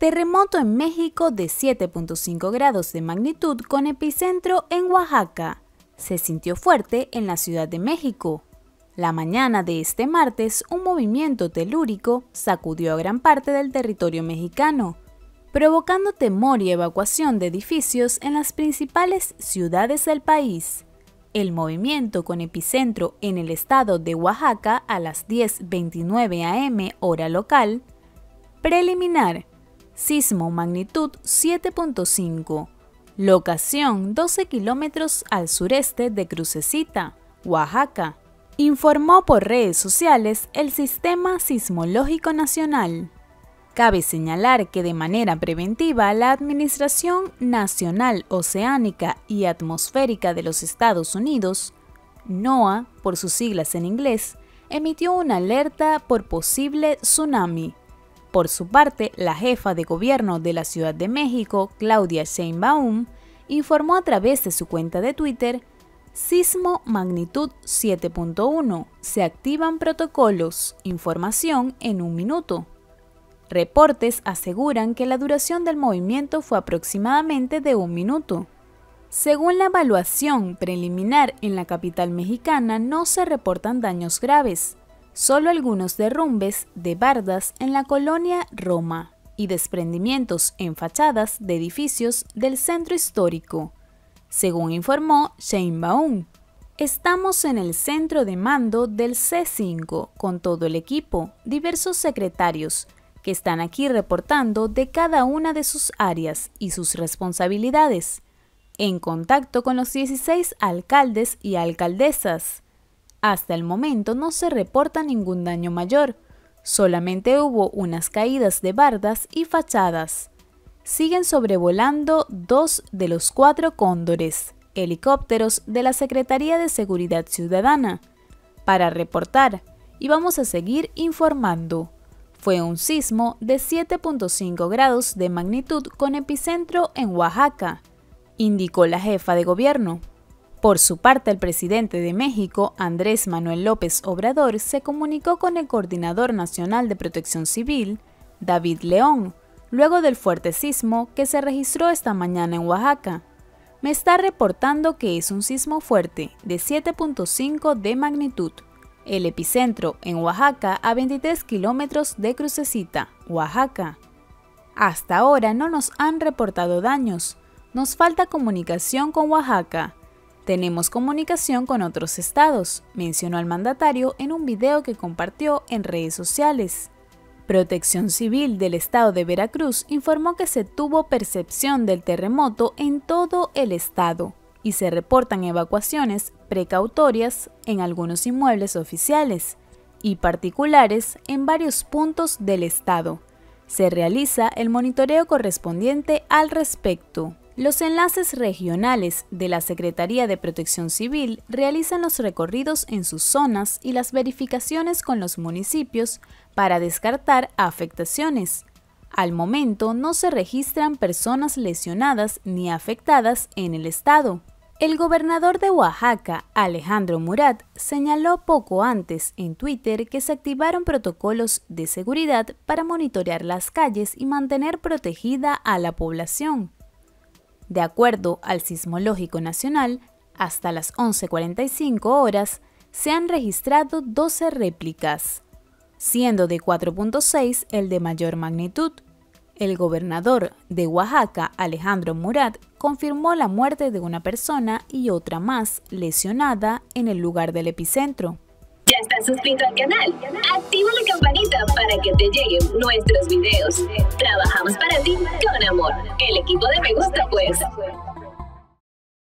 Terremoto en México de 7.5 grados de magnitud con epicentro en Oaxaca. Se sintió fuerte en la Ciudad de México. La mañana de este martes, un movimiento telúrico sacudió a gran parte del territorio mexicano, provocando temor y evacuación de edificios en las principales ciudades del país. El movimiento con epicentro en el estado de Oaxaca a las 10:29 am hora local. Preliminar. Sismo magnitud 7.5. Locación 12 kilómetros al sureste de Crucecita, Oaxaca. Informó por redes sociales el Sistema Sismológico Nacional. Cabe señalar que de manera preventiva la Administración Nacional Oceánica y Atmosférica de los Estados Unidos, NOAA por sus siglas en inglés, emitió una alerta por posible tsunami. Por su parte, la jefa de gobierno de la Ciudad de México, Claudia Sheinbaum, informó a través de su cuenta de Twitter: sismo magnitud 7.1, se activan protocolos, información en 1 minuto. Reportes aseguran que la duración del movimiento fue aproximadamente de 1 minuto. Según la evaluación preliminar en la capital mexicana, no se reportan daños graves, solo algunos derrumbes de bardas en la colonia Roma y desprendimientos en fachadas de edificios del centro histórico. Según informó Sheinbaum, estamos en el centro de mando del C5 con todo el equipo, diversos secretarios, que están aquí reportando de cada una de sus áreas y sus responsabilidades, en contacto con los 16 alcaldes y alcaldesas. Hasta el momento no se reporta ningún daño mayor, solamente hubo unas caídas de bardas y fachadas. Siguen sobrevolando 2 de los 4 cóndores, helicópteros de la Secretaría de Seguridad Ciudadana, para reportar, y vamos a seguir informando. Fue un sismo de 7.5 grados de magnitud con epicentro en Oaxaca, indicó la jefa de gobierno. Por su parte, el presidente de México, Andrés Manuel López Obrador, se comunicó con el Coordinador Nacional de Protección Civil, David León, luego del fuerte sismo que se registró esta mañana en Oaxaca. Me está reportando que es un sismo fuerte de 7.5 de magnitud. El epicentro en Oaxaca a 23 kilómetros de Crucecita, Oaxaca. Hasta ahora no nos han reportado daños. Nos falta comunicación con Oaxaca. Tenemos comunicación con otros estados, mencionó el mandatario en un video que compartió en redes sociales. Protección Civil del estado de Veracruz informó que se tuvo percepción del terremoto en todo el estado y se reportan evacuaciones precautorias en algunos inmuebles oficiales y particulares en varios puntos del estado. Se realiza el monitoreo correspondiente al respecto. Los enlaces regionales de la Secretaría de Protección Civil realizan los recorridos en sus zonas y las verificaciones con los municipios para descartar afectaciones. Al momento no se registran personas lesionadas ni afectadas en el estado. El gobernador de Oaxaca, Alejandro Murat, señaló poco antes en Twitter que se activaron protocolos de seguridad para monitorear las calles y mantener protegida a la población. De acuerdo al Sismológico Nacional, hasta las 11:45 horas se han registrado 12 réplicas, siendo de 4.6 el de mayor magnitud. El gobernador de Oaxaca, Alejandro Murat, confirmó la muerte de una persona y otra más lesionada en el lugar del epicentro. ¿Ya estás suscrito al canal? Activa la campanita para que te lleguen nuestros videos. Trabajamos para ti con amor. El equipo de Me Gusta Pues.